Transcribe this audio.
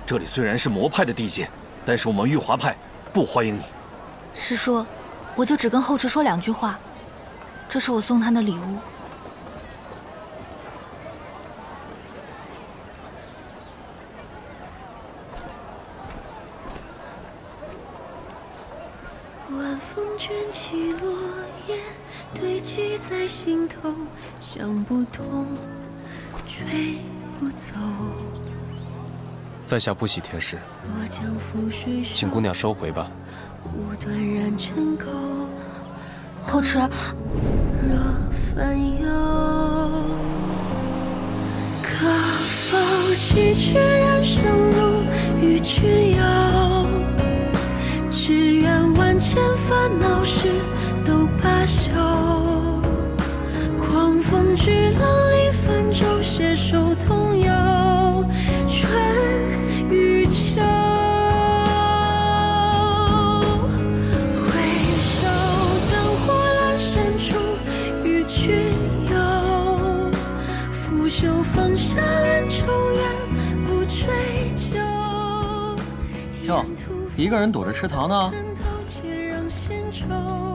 这里虽然是魔派的地界，但是我们玉华派不欢迎你。 师叔，我就只跟后池说2句话，这是我送他的礼物。 晚风卷起落叶，堆积在心头，想不通，追不走。 在下不喜天师， 若将覆水烧， 请姑娘收回吧。 无端燃尘垢， 后池， 若烦忧，可否弃却人生路与去游？只愿万千烦恼事都罢休，狂风巨浪里泛舟，携手同游春与秋。回首灯火阑珊处，与君游，拂袖放下恩仇怨，不追究。 哟，一个人躲着吃糖呢？